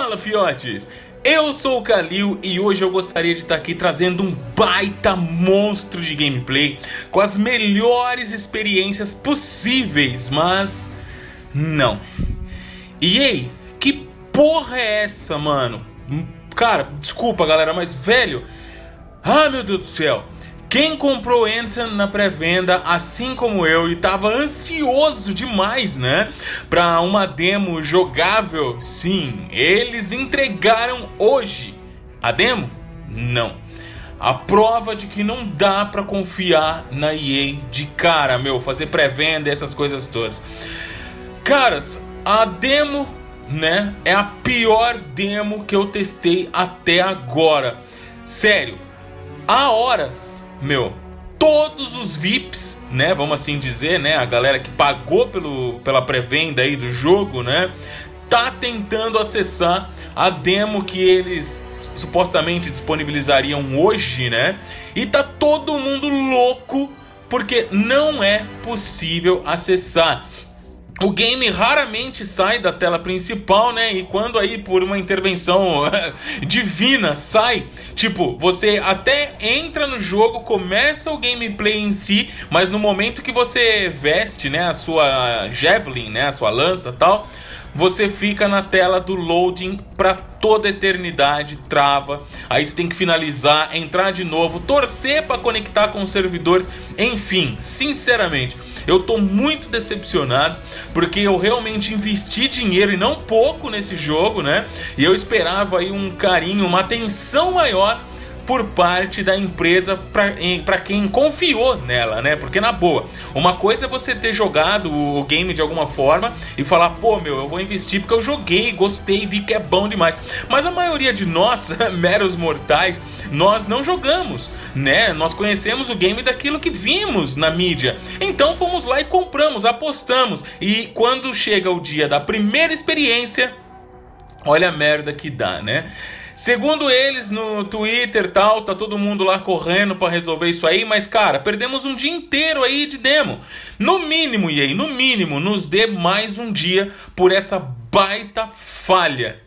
Fala, fiotes! Eu sou o Kalil e hoje eu gostaria de estar aqui trazendo um baita monstro de gameplay com as melhores experiências possíveis, mas não. EA, que porra é essa, mano? Cara, desculpa galera, mas velho, meu Deus do céu. Quem comprou Anthem na pré-venda, assim como eu, e tava ansioso demais, né, pra uma demo jogável, sim, eles entregaram hoje. A demo? Não. A prova de que não dá pra confiar na EA de cara, meu, fazer pré-venda e essas coisas todas. Caras, a demo, né, é a pior demo que eu testei até agora. Sério, há horas... Meu, todos os VIPs, né, vamos assim dizer, né, a galera que pagou pela pré-venda aí do jogo, né, tá tentando acessar a demo que eles supostamente disponibilizariam hoje, né, e tá todo mundo louco porque não é possível acessar. O game raramente sai da tela principal, né? E quando aí por uma intervenção divina sai, tipo, você até entra no jogo, começa o gameplay em si, mas no momento que você veste, né, a sua Javelin, né, a sua lança e tal, você fica na tela do loading pra toda a eternidade, trava. Aí você tem que finalizar, entrar de novo, torcer pra conectar com os servidores. Enfim, sinceramente, eu tô muito decepcionado, porque eu realmente investi dinheiro e não pouco nesse jogo, né? E eu esperava aí um carinho, uma atenção maior por parte da empresa para quem confiou nela, né? Porque na boa, uma coisa é você ter jogado o game de alguma forma e falar, pô, meu, eu vou investir porque eu joguei, gostei, vi que é bom demais. Mas a maioria de nós, meros mortais, nós não jogamos, né? Nós conhecemos o game daquilo que vimos na mídia. Então fomos lá e compramos, apostamos. E quando chega o dia da primeira experiência, olha a merda que dá, né? Segundo eles no Twitter e tal, tá todo mundo lá correndo pra resolver isso aí, mas cara, perdemos um dia inteiro aí de demo. No mínimo, EA, no mínimo, nos dê mais um dia por essa baita falha,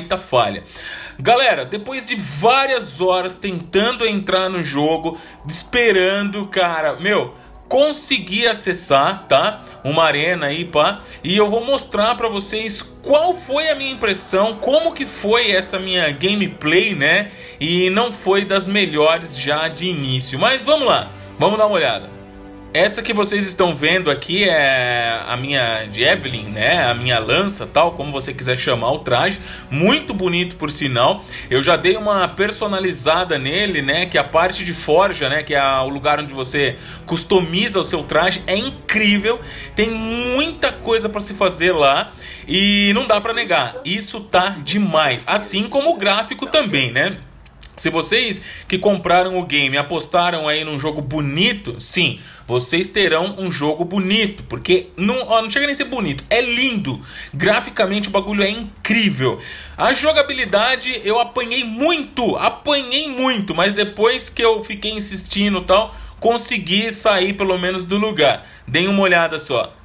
Galera, depois de várias horas tentando entrar no jogo, esperando, cara, meu... consegui acessar, tá? Uma arena aí, pá. E eu vou mostrar pra vocês qual foi a minha impressão, como que foi essa minha gameplay, né? E não foi das melhores já de início. Mas vamos lá, vamos dar uma olhada. Essa que vocês estão vendo aqui é a minha Javelin, né? A minha lança, tal, como você quiser chamar o traje. Muito bonito, por sinal. Eu já dei uma personalizada nele, né? Que a parte de forja, né? Que é o lugar onde você customiza o seu traje. É incrível. Tem muita coisa para se fazer lá. E não dá para negar. Isso tá demais. Assim como o gráfico também, né? Se vocês que compraram o game apostaram aí num jogo bonito, sim, vocês terão um jogo bonito, porque não chega nem a ser bonito, é lindo, graficamente o bagulho é incrível. A jogabilidade eu apanhei muito, mas depois que eu fiquei insistindo e tal, consegui sair pelo menos do lugar. Deem uma olhada só.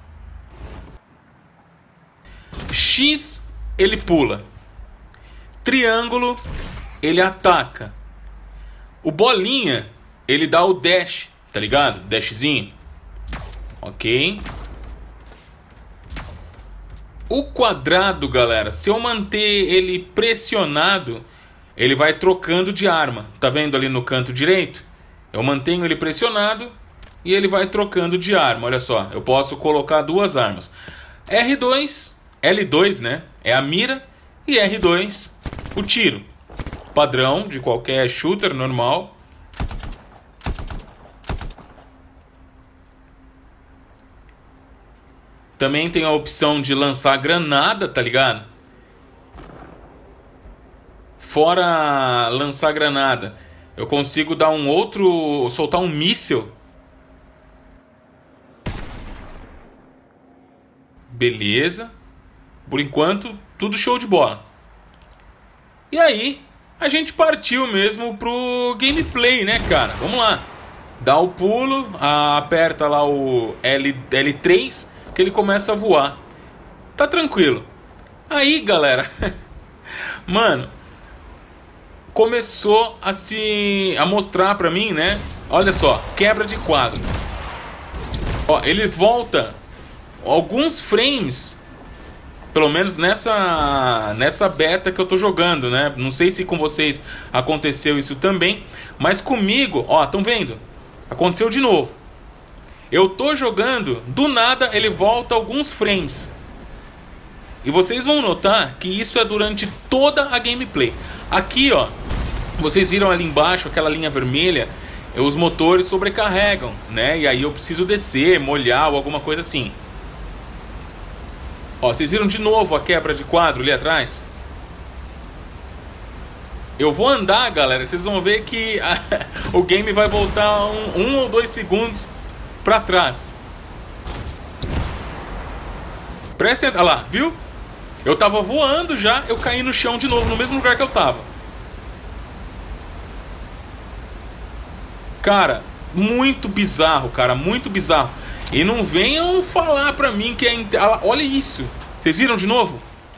X, ele pula. Triângulo, ele ataca. O bolinha, ele dá o dash, tá ligado? Dashzinho. Ok. O quadrado, galera, se eu manter ele pressionado, ele vai trocando de arma. Tá vendo ali no canto direito? Eu mantenho ele pressionado e ele vai trocando de arma. Olha só, eu posso colocar duas armas. R2, L2, né? É a mira. E R2, o tiro. Padrão de qualquer shooter normal. Também tem a opção de lançar granada, tá ligado? Fora lançar granada, eu consigo dar soltar um míssil. Beleza. Por enquanto, tudo show de bola. E aí, a gente partiu mesmo pro gameplay, né, cara? Vamos lá. Dá o pulo, aperta lá o L3, que ele começa a voar. Tá tranquilo. Aí, galera, Mano, começou a mostrar pra mim, né? Olha só, quebra de quadro. Ó, ele volta alguns frames, pelo menos nessa beta que eu tô jogando, né? Não sei se com vocês aconteceu isso também, mas comigo, ó, estão vendo? Aconteceu de novo. Eu tô jogando, do nada ele volta alguns frames. E vocês vão notar que isso é durante toda a gameplay. Aqui, ó, vocês viram ali embaixo aquela linha vermelha, os motores sobrecarregam, né? E aí eu preciso descer, molhar ou alguma coisa assim. Ó, vocês viram de novo a quebra de quadro ali atrás? Eu vou andar, galera, vocês vão ver que o game vai voltar um ou 2 segundos pra trás. Presta atenção, olha lá, viu? Eu tava voando já, eu caí no chão de novo, no mesmo lugar que eu tava. Cara, muito bizarro, cara, muito bizarro. E não venham falar pra mim que é... Olha isso, vocês viram de novo?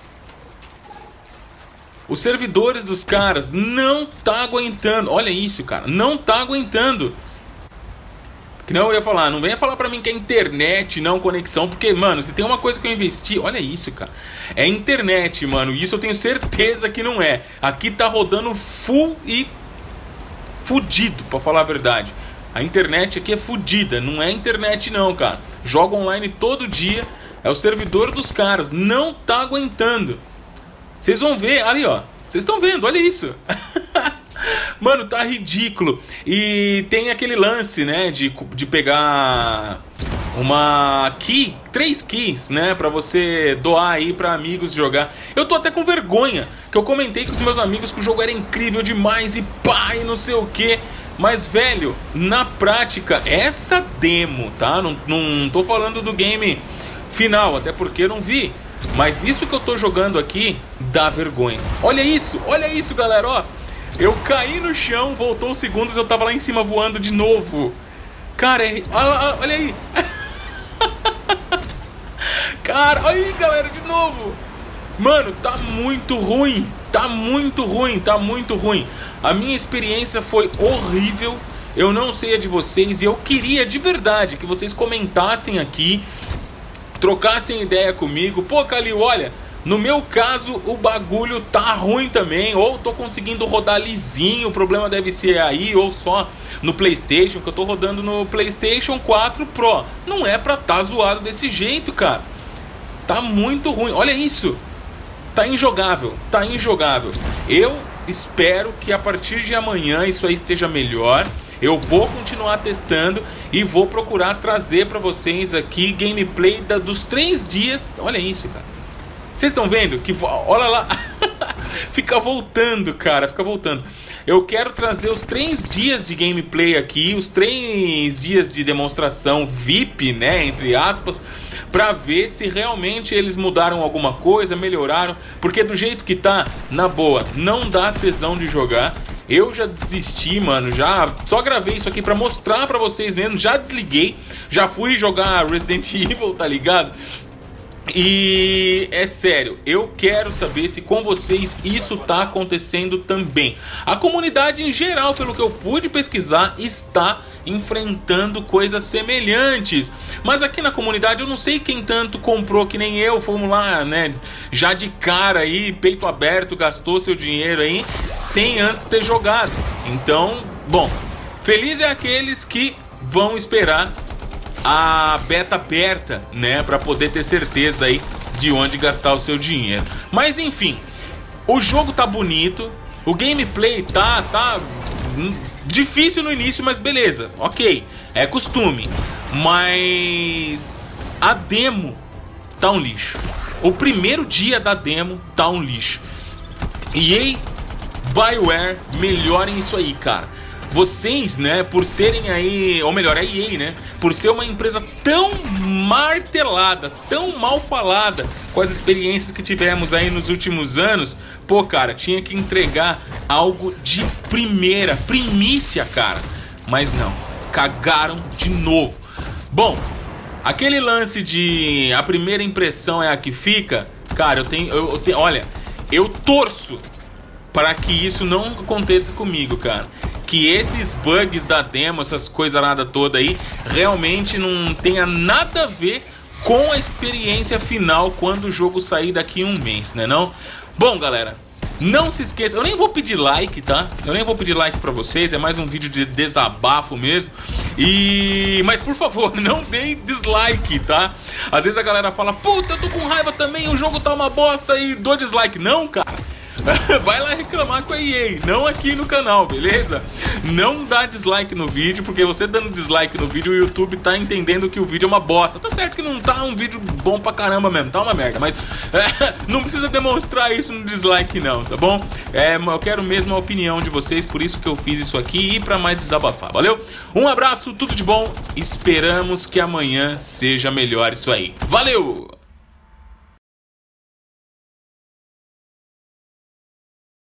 Os servidores dos caras não tá aguentando. Olha isso, cara, não tá aguentando. Que não, eu ia falar, não venha falar pra mim que é internet, não conexão, porque, mano, se tem uma coisa que eu investi, olha isso, cara, é internet, mano, isso eu tenho certeza que não é. Aqui tá rodando full e fudido, pra falar a verdade. A internet aqui é fudida, não é internet não, cara. Joga online todo dia, é o servidor dos caras, não tá aguentando. Vocês vão ver, ali ó, vocês estão vendo, olha isso. Mano, tá ridículo. E tem aquele lance, né, de pegar uma key, 3 keys, né, pra você doar aí pra amigos jogar. Eu tô até com vergonha, que eu comentei com os meus amigos que o jogo era incrível demais e pá, e não sei o que. Mas, velho, na prática, essa demo, tá? Não tô falando do game final, até porque eu não vi. Mas isso que eu tô jogando aqui dá vergonha. Olha isso, galera, ó. Eu caí no chão, voltou uns segundos, eu tava lá em cima voando de novo. Cara, olha aí. Cara, olha aí, galera, de novo. Mano, tá muito ruim. Tá muito ruim, tá muito ruim. A minha experiência foi horrível. Eu não sei a de vocês e eu queria de verdade que vocês comentassem aqui, trocassem ideia comigo. Pô, Kalil, olha, no meu caso o bagulho tá ruim também, ou tô conseguindo rodar lisinho, o problema deve ser aí, ou só no PlayStation, que eu tô rodando no PlayStation 4 Pro. Não é pra tá zoado desse jeito, cara. Tá muito ruim, olha isso. Tá injogável, tá injogável. Eu espero que a partir de amanhã isso aí esteja melhor. Eu vou continuar testando e vou procurar trazer pra vocês aqui gameplay dos 3 dias. Olha isso, cara. Vocês estão vendo? Que, olha lá. Fica voltando, cara. Fica voltando. Eu quero trazer os 3 dias de gameplay aqui. Os 3 dias de demonstração VIP, né? Entre aspas. Pra ver se realmente eles mudaram alguma coisa, melhoraram. Porque do jeito que tá, na boa, não dá tesão de jogar. Eu já desisti, mano. Já só gravei isso aqui pra mostrar pra vocês mesmo. Já desliguei. Já fui jogar Resident Evil, tá ligado? E é sério, eu quero saber se com vocês isso tá acontecendo também. A comunidade em geral, pelo que eu pude pesquisar, está enfrentando coisas semelhantes. Mas aqui na comunidade eu não sei quem tanto comprou que nem eu. Fomos lá, né, já de cara aí, peito aberto, gastou seu dinheiro aí sem antes ter jogado. Então, bom, feliz é aqueles que vão esperar a beta aberta, né, para poder ter certeza aí de onde gastar o seu dinheiro. Mas enfim, o jogo tá bonito, o gameplay tá difícil no início, mas beleza, ok, é costume. Mas a demo tá um lixo. O primeiro dia da demo tá um lixo. EA, BioWare, melhorem isso aí, cara. Vocês, né, por serem aí, ou melhor, a EA, né, por ser uma empresa tão martelada, tão mal falada com as experiências que tivemos aí nos últimos anos, pô, cara, tinha que entregar algo de primeira, primícia, cara. Mas não, cagaram de novo. Bom, aquele lance de a primeira impressão é a que fica, cara, olha, eu torço para que isso não aconteça comigo, cara. Que esses bugs da demo, essas coisas nada toda aí, realmente não tenha nada a ver com a experiência final quando o jogo sair daqui a um mês, né não? Bom, galera, não se esqueça, eu nem vou pedir like, tá? Eu nem vou pedir like pra vocês, é mais um vídeo de desabafo mesmo. Mas por favor, não deem dislike, tá? Às vezes a galera fala, puta, eu tô com raiva também, o jogo tá uma bosta e dou dislike. Não, cara. Vai lá reclamar com a EA, não aqui no canal, beleza? Não dá dislike no vídeo, porque você dando dislike no vídeo, o YouTube tá entendendo que o vídeo é uma bosta. Tá certo que não tá um vídeo bom pra caramba mesmo, tá uma merda, mas não precisa demonstrar isso no dislike não, tá bom? Eu quero mesmo a opinião de vocês, por isso que eu fiz isso aqui e pra mais desabafar, valeu? Um abraço, tudo de bom, esperamos que amanhã seja melhor isso aí. Valeu!